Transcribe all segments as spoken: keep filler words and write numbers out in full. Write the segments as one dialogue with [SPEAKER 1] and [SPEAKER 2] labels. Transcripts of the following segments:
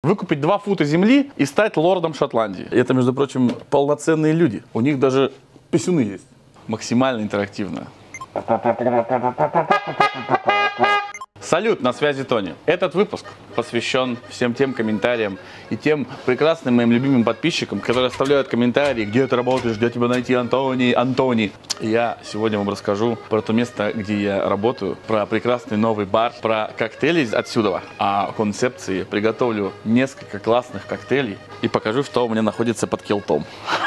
[SPEAKER 1] выкупить два фута земли и стать лордом Шотландии. Это, между прочим, полноценные люди. У них даже писюны есть. Максимально интерактивно. Салют, на связи Тони. Этот выпуск посвящен всем тем комментариям и тем прекрасным моим любимым подписчикам, которые оставляют комментарии, где ты работаешь, где тебя найти, Антони, Антони. И я сегодня вам расскажу про то место, где я работаю, про прекрасный новый бар, про коктейли отсюда, о концепции. Приготовлю несколько классных коктейлей и покажу, что у меня находится под килтом.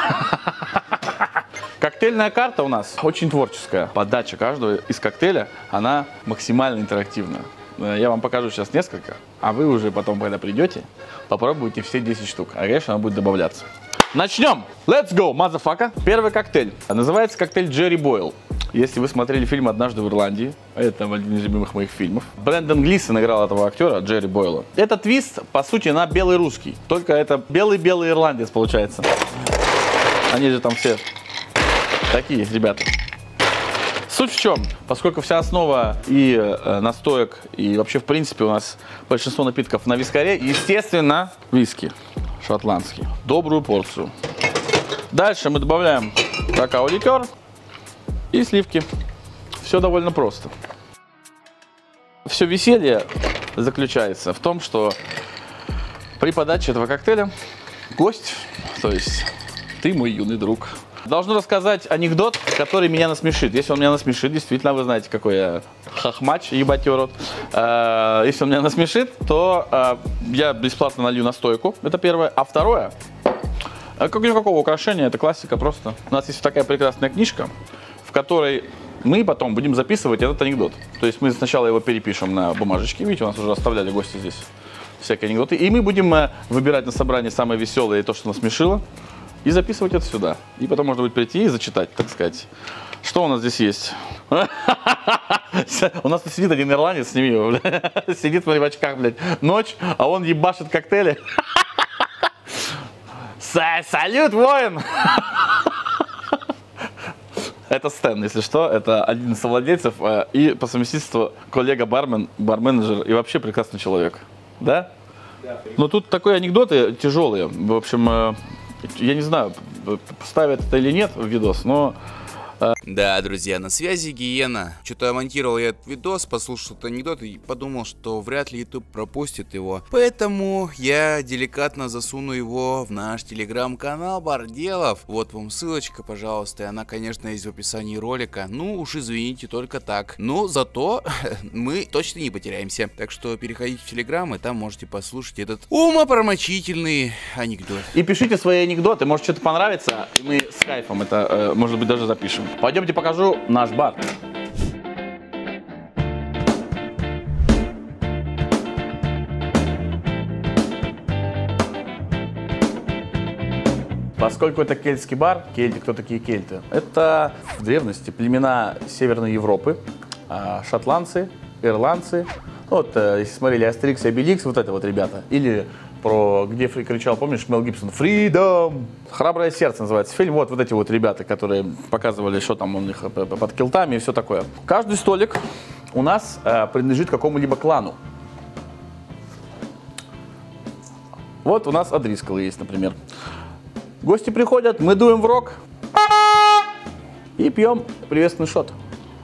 [SPEAKER 1] Коктейльная карта у нас очень творческая. Подача каждого из коктейля, она максимально интерактивная. Я вам покажу сейчас несколько, а вы уже потом, когда придете, попробуйте все десять штук. А, конечно, она будет добавляться. Начнем! Let's go, motherfucker! Первый коктейль. Называется коктейль Джерри Бойл. Если вы смотрели фильм «Однажды в Ирландии», это один из любимых моих фильмов, Брэндон Глисон играл этого актера, Джерри Бойла. Это твист, по сути, на белый русский. Только это белый-белый ирландец, получается. Они же там все... такие ребята. Суть в чем? Поскольку вся основа и э, настоек, и вообще в принципе у нас большинство напитков на вискаре, естественно, виски шотландский. Добрую порцию. Дальше мы добавляем какао-ликер и сливки. Все довольно просто. Все веселье заключается в том, что при подаче этого коктейля гость, то есть ты, мой юный друг, должен рассказать анекдот, который меня насмешит. Если он меня насмешит, действительно, вы знаете, какой я хохмач, ебать его рот. Э, если он меня насмешит, то э, я бесплатно налью настойку. Это первое. А второе, как никакого украшения, это классика просто. У нас есть такая прекрасная книжка, в которой мы потом будем записывать этот анекдот. То есть мы сначала его перепишем на бумажечке. Видите, у нас уже оставляли гости здесь всякие анекдоты. И мы будем э, выбирать на собрании самое веселое и то, что насмешило. И записывать это сюда. И потом можно будет прийти и зачитать, так сказать. Что у нас здесь есть? У нас тут сидит один ирландец, сними его, блядь. Сидит, смотри, в очках, блядь. Ночь, а он ебашит коктейли. Салют, воин! Это Стэн, если что. Это один из совладельцев и по совместительству коллега-бармен, бар-менеджер и вообще прекрасный человек. Да? Но тут такие анекдоты тяжелые. В общем... Я не знаю, ставят это или нет в видос, но...
[SPEAKER 2] Да, друзья, на связи Гиена. Что-то монтировал я этот видос, послушал этот анекдот и подумал, что вряд ли YouTube пропустит его. Поэтому я деликатно засуну его в наш телеграм-канал Барделов. Вот вам ссылочка, пожалуйста, и она, конечно, есть в описании ролика. Ну уж извините, только так. Но зато мы точно не потеряемся. Так что переходите в телеграм, и там можете послушать этот умопромочительный анекдот.
[SPEAKER 1] И пишите свои анекдоты, может что-то понравится, и мы с кайфом это, э, может быть, даже запишем. Пойдемте покажу наш бар. Поскольку это кельтский бар, кельты, кто такие кельты? Это в древности племена Северной Европы, шотландцы, ирландцы. Вот, если смотрели Астерикс и Обеликс, вот это вот ребята. Или про, где кричал, помнишь, Мел Гибсон, «Freedom!» «Храброе сердце» называется фильм. Вот, вот эти вот ребята, которые показывали, что там у них под килтами и все такое. Каждый столик у нас э, принадлежит какому-либо клану. Вот у нас О'Дрисколл есть, например. Гости приходят, мы дуем в рог и пьем приветственный шот.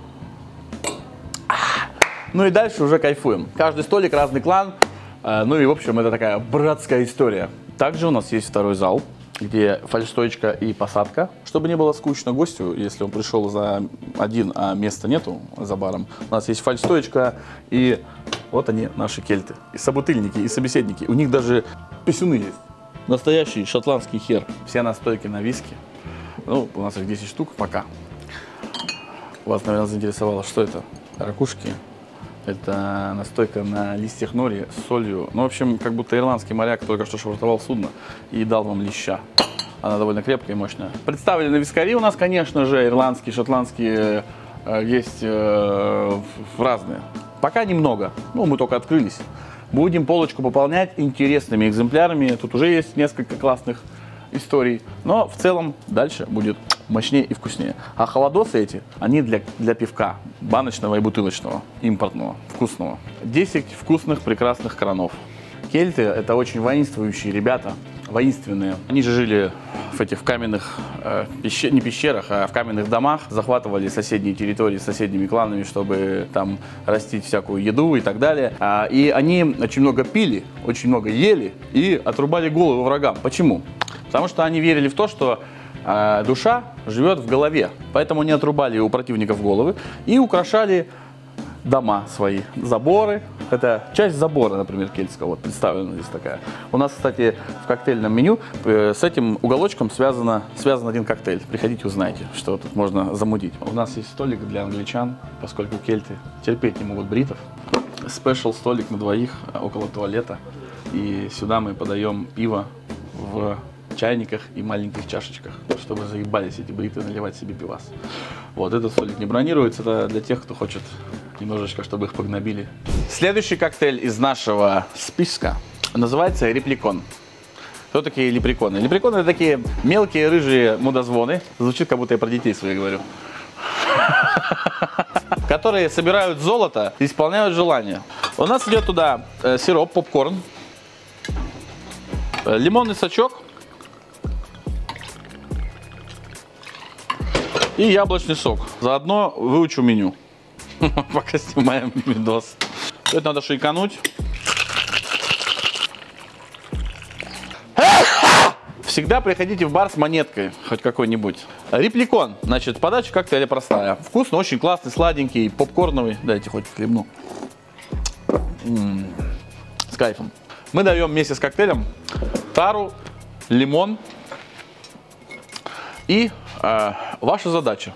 [SPEAKER 1] Ну и дальше уже кайфуем. Каждый столик, разный клан. Ну и, в общем, это такая братская история. Также у нас есть второй зал, где фальшстоечка и посадка. Чтобы не было скучно гостю, если он пришел за один, а места нету за баром. У нас есть фальшстоечка и вот они, наши кельты. И собутыльники, и собеседники. У них даже писюны есть. Настоящий шотландский хер. Все настойки на виски. Ну, у нас их десять штук пока. Вас, наверное, заинтересовало, что это? Ракушки. Это настойка на листьях нори с солью. Ну, в общем, как будто ирландский моряк только что швартовал судно и дал вам леща. Она довольно крепкая и мощная. Представлены вискари у нас, конечно же, ирландские, шотландские, э, есть э, разные. Пока немного. Ну, мы только открылись. Будем полочку пополнять интересными экземплярами. Тут уже есть несколько классных историй. Но в целом дальше будет мощнее и вкуснее. А холодосы эти, они для, для пивка. Баночного и бутылочного. Импортного. Вкусного. десять вкусных, прекрасных кранов. Кельты — это очень воинствующие ребята, воинственные. Они же жили в этих каменных, э, пещер, не пещерах, а в каменных домах, захватывали соседние территории с соседними кланами, чтобы там растить всякую еду и так далее. А, и они очень много пили, очень много ели и отрубали голову врагам. Почему? Потому что они верили в то, что э, душа живет в голове. Поэтому они отрубали у противников головы и украшали дома свои, заборы. Это часть забора, например, кельтского, вот представлена здесь такая. У нас, кстати, в коктейльном меню с этим уголочком связано, связан один коктейль. Приходите, узнаете, что тут можно замутить. У нас есть столик для англичан, поскольку кельты терпеть не могут бритов. Спешл столик на двоих около туалета. И сюда мы подаем пиво в чайниках и маленьких чашечках, чтобы заебались эти бриты наливать себе пивас. Вот этот столик не бронируется, это для тех, кто хочет немножечко, чтобы их погнобили. Следующий коктейль из нашего списка называется репликон. Кто такие лепреконы? Лепреконы — это такие мелкие рыжие мудозвоны. Звучит, как будто я про детей своих говорю. Которые собирают золото и исполняют желания. У нас идет туда сироп, попкорн, лимонный сочок и яблочный сок. Заодно выучу меню, пока снимаем видос. Это надо шейкануть. Всегда приходите в бар с монеткой, хоть какой-нибудь. Репликон. Значит, подача коктейля простая. Вкусно, очень классный, сладенький, попкорновый. Дайте хоть хлебну. М-м-м. С кайфом. Мы даем вместе с коктейлем тару, лимон. И э, ваша задача.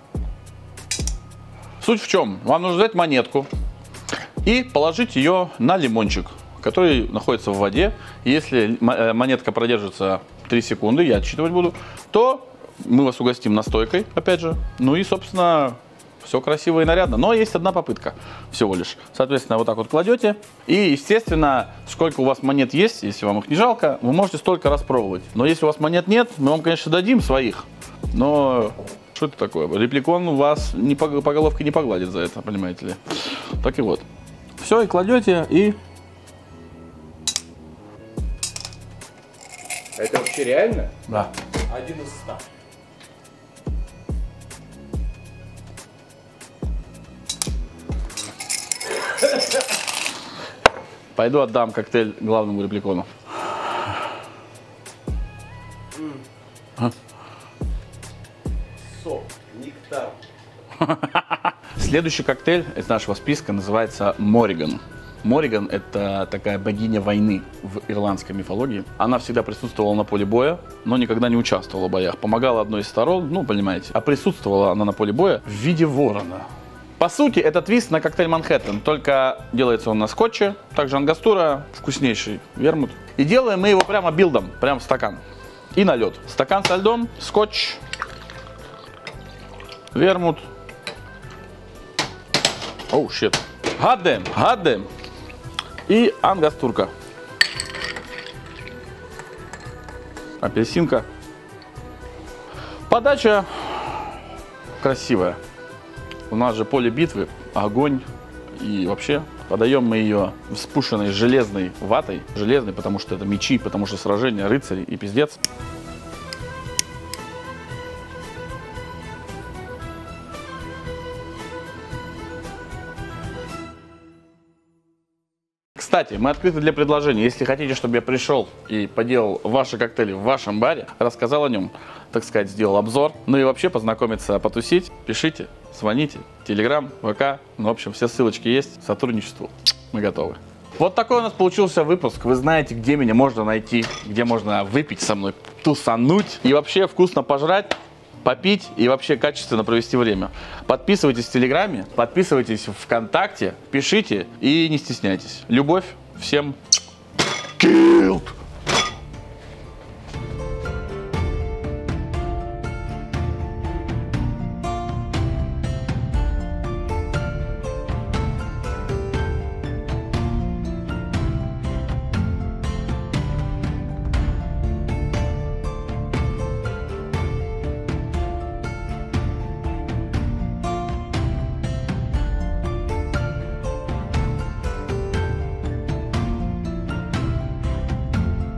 [SPEAKER 1] Суть в чем? Вам нужно взять монетку и положить ее на лимончик, который находится в воде. Если монетка продержится три секунды, я отсчитывать буду, то мы вас угостим настойкой, опять же. Ну и, собственно, все красиво и нарядно. Но есть одна попытка всего лишь. Соответственно, вот так вот кладете. И, естественно, сколько у вас монет есть, если вам их не жалко, вы можете столько раз пробовать. Но если у вас монет нет, мы вам, конечно, дадим своих. Но что это такое? Репликон вас не по, по головке не погладит за это, понимаете ли. Так и вот. Все, и кладете, и...
[SPEAKER 2] Это вообще реально?
[SPEAKER 1] Да.
[SPEAKER 2] Один из ста.
[SPEAKER 1] Пойду отдам коктейль главному репликону.
[SPEAKER 2] Mm.
[SPEAKER 1] А?
[SPEAKER 2] Сок, нектар.
[SPEAKER 1] Следующий коктейль из нашего списка называется Морриган. Морриган — это такая богиня войны в ирландской мифологии. Она всегда присутствовала на поле боя, но никогда не участвовала в боях. Помогала одной из сторон, ну, понимаете. А присутствовала она на поле боя в виде ворона. По сути, это твист на коктейль Манхэттен, только делается он на скотче. Также ангастура, вкуснейший вермут. И делаем мы его прямо билдом, прямо в стакан. И на лед. Стакан со льдом, скотч, вермут. Оу, щит. Гаддем, гаддем. И ангастурка. Апельсинка. Подача красивая. У нас же поле битвы, огонь. И вообще подаем мы ее вспушенной железной ватой. Железной, потому что это мечи, потому что сражения, рыцари и пиздец. Кстати, мы открыты для предложений. Если хотите, чтобы я пришел и поделал ваши коктейли в вашем баре, рассказал о нем, так сказать, сделал обзор, ну и вообще познакомиться, потусить, пишите, звоните, Телеграм, ВК, ну, в общем, все ссылочки есть, к сотрудничеству мы готовы. Вот такой у нас получился выпуск. Вы знаете, где меня можно найти, где можно выпить со мной, тусануть и вообще вкусно пожрать, попить и вообще качественно провести время. Подписывайтесь в Телеграме, подписывайтесь в ВКонтакте, пишите и не стесняйтесь. Любовь всем. Килт!